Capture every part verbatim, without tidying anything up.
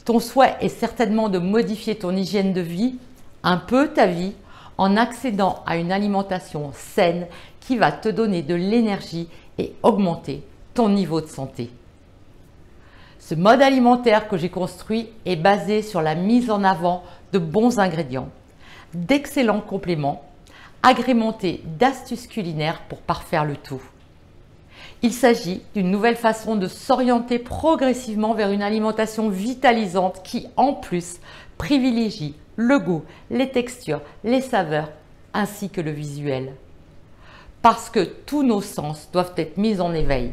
Ton souhait est certainement de modifier ton hygiène de vie, un peu ta vie, en accédant à une alimentation saine qui va te donner de l'énergie et augmenter ton niveau de santé. Ce mode alimentaire que j'ai construit est basé sur la mise en avant de bons ingrédients, d'excellents compléments, agrémentés d'astuces culinaires pour parfaire le tout. Il s'agit d'une nouvelle façon de s'orienter progressivement vers une alimentation vitalisante qui, en plus, privilégie le goût, les textures, les saveurs ainsi que le visuel. Parce que tous nos sens doivent être mis en éveil.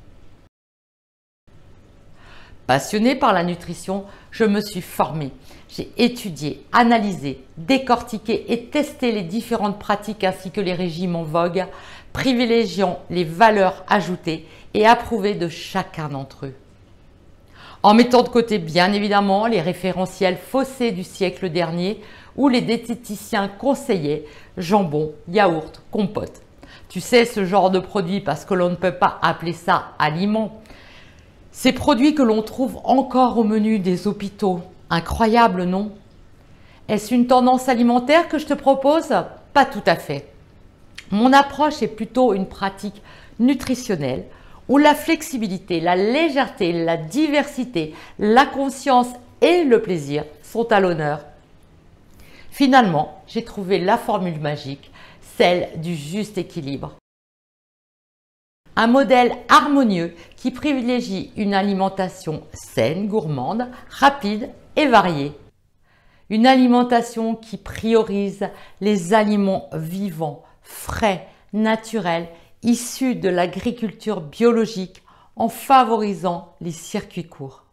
Passionnée par la nutrition, je me suis formée. J'ai étudié, analysé, décortiqué et testé les différentes pratiques ainsi que les régimes en vogue, privilégiant les valeurs ajoutées et approuvées de chacun d'entre eux. En mettant de côté bien évidemment les référentiels faussés du siècle dernier où les diététiciens conseillaient jambon, yaourt, compote. Tu sais, ce genre de produits parce que l'on ne peut pas appeler ça aliment. Ces produits que l'on trouve encore au menu des hôpitaux. Incroyable, non? Est-ce une tendance alimentaire que je te propose? Pas tout à fait. Mon approche est plutôt une pratique nutritionnelle où la flexibilité, la légèreté, la diversité, la conscience et le plaisir sont à l'honneur. Finalement, j'ai trouvé la formule magique, celle du juste équilibre. Un modèle harmonieux qui privilégie une alimentation saine, gourmande, rapide et variée. Une alimentation qui priorise les aliments vivants, frais, naturels, issus de l'agriculture biologique en favorisant les circuits courts.